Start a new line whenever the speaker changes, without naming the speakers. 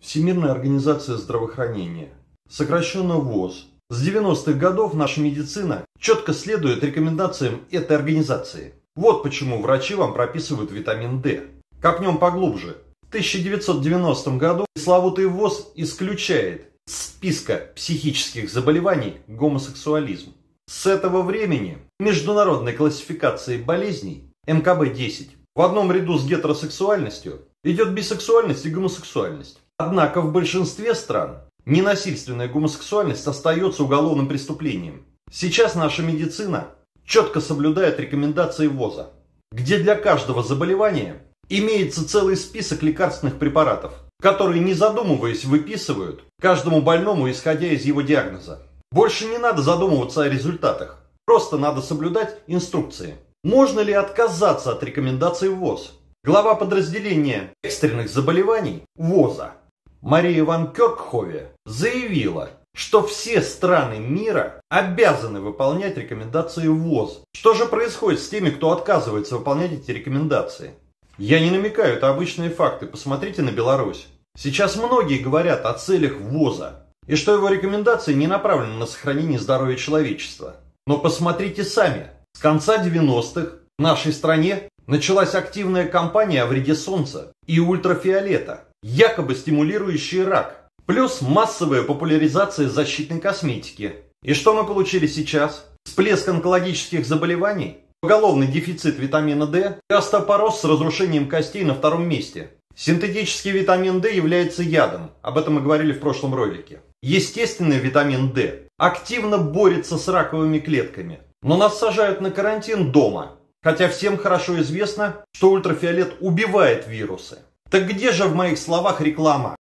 Всемирная организация здравоохранения, сокращенно ВОЗ. С 90-х годов наша медицина четко следует рекомендациям этой организации. Вот почему врачи вам прописывают витамин D. Копнем поглубже. В 1990 году пресловутый ВОЗ исключает из списка психических заболеваний гомосексуализм. С этого времени в международной классификации болезней МКБ-10 в одном ряду с гетеросексуальностью идет бисексуальность и гомосексуальность. Однако в большинстве стран ненасильственная гомосексуальность остается уголовным преступлением. Сейчас наша медицина четко соблюдает рекомендации ВОЗа, где для каждого заболевания имеется целый список лекарственных препаратов, которые, не задумываясь, выписывают каждому больному, исходя из его диагноза. Больше не надо задумываться о результатах, просто надо соблюдать инструкции. Можно ли отказаться от рекомендаций ВОЗ? Глава подразделения экстренных заболеваний ВОЗа Мария ван Керкхове заявила, что все страны мира обязаны выполнять рекомендации ВОЗ. Что же происходит с теми, кто отказывается выполнять эти рекомендации? Я не намекаю, это обычные факты, посмотрите на Беларусь. Сейчас многие говорят о целях ВОЗа, и что его рекомендации не направлены на сохранение здоровья человечества. Но посмотрите сами, с конца 90-х в нашей стране началась активная кампания о вреде солнца и ультрафиолета, якобы стимулирующие рак, плюс массовая популяризация защитной косметики. И что мы получили сейчас? Всплеск онкологических заболеваний, поголовный дефицит витамина D и остеопороз с разрушением костей на втором месте. Синтетический витамин D является ядом, об этом мы говорили в прошлом ролике. Естественный витамин D активно борется с раковыми клетками, но нас сажают на карантин дома, хотя всем хорошо известно, что ультрафиолет убивает вирусы. Так где же в моих словах реклама?